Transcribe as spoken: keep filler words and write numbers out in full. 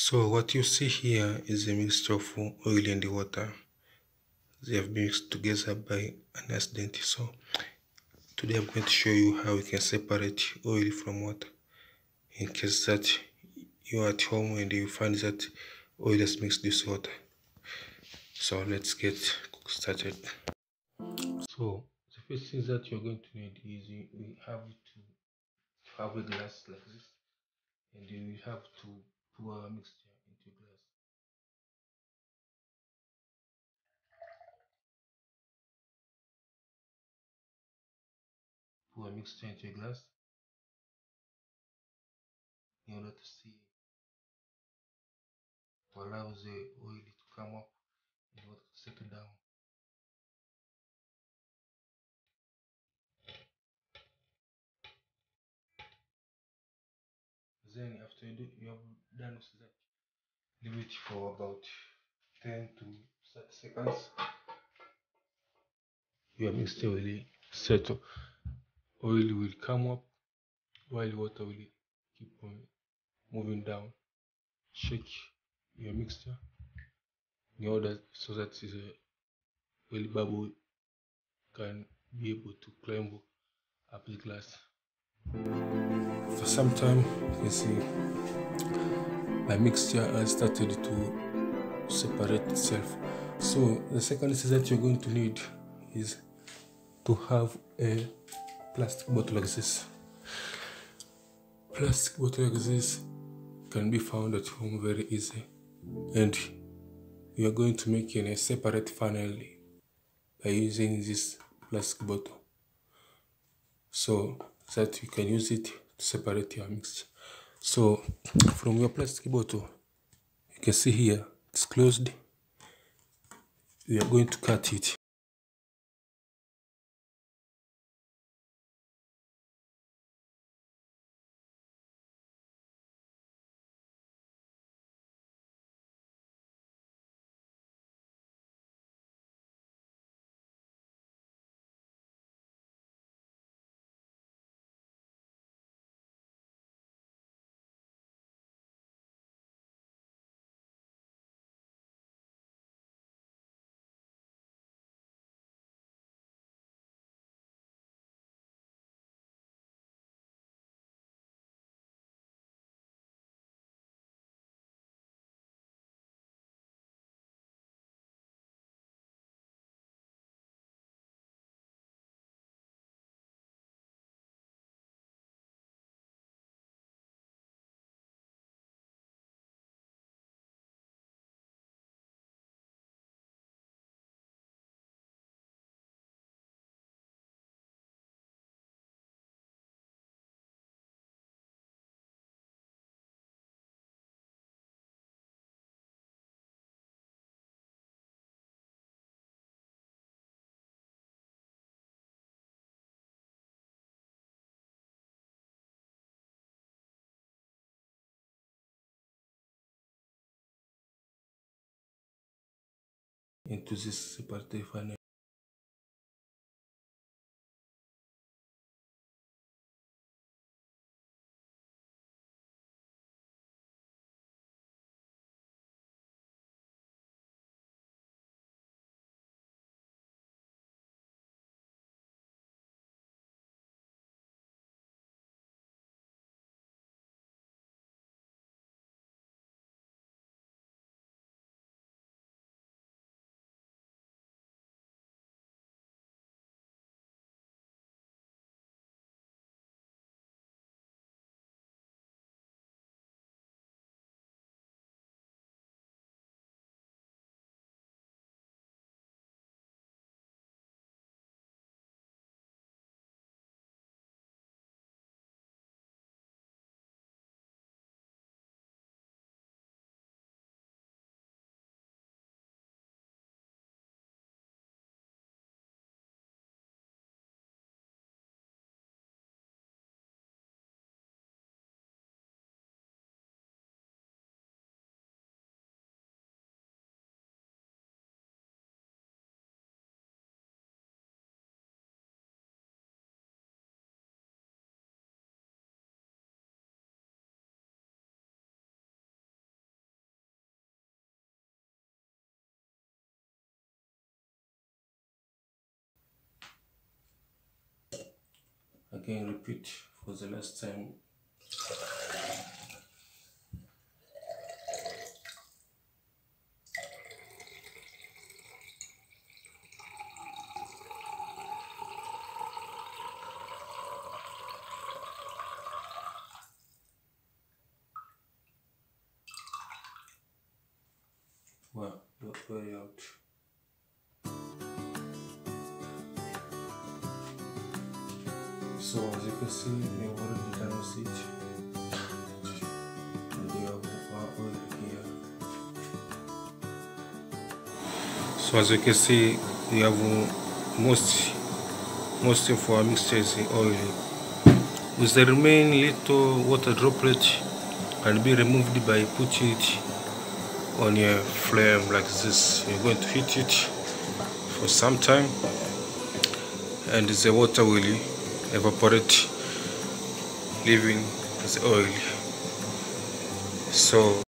So what you see here is a mixture of oil and the water. They have been mixed together by an accident. So today I'm going to show you how we can separate oil from water in case that you're at home and you find that oil has mixed with water. So let's get started. So the first thing that you're going to need is you, we have to have a glass like this, and you have to pour a mixture into a glass. Pour a mixture into a glass in order to see to allow the oil to come up in order to settle down. Then after you, do, you have done with that, leave it for about ten to thirty seconds. Your mixture will settle. Oil will come up while water will keep on moving down. Shake your mixture in order so that the oil bubble can be able to climb up the glass. For some time, you can see my mixture has started to separate itself. So the second thing that you're going to need is to have a plastic bottle like this. Plastic bottle like this can be found at home very easy, and we are going to make in a separate funnel by using this plastic bottle, so that you can use it to separate your mixture. So from your plastic bottle, you can see here it's closed. We are going to cut it. Into this separate funnel. Again, repeat for the last time. Well, don't worry out. So as you can see, we have already done with it. And we have our oil here. So as you can see, we have most most of our mixture is oily. With the remaining little water droplet can be removed by putting it on your flame like this. You're going to heat it for some time, and the water will evaporate, leaving the oil. So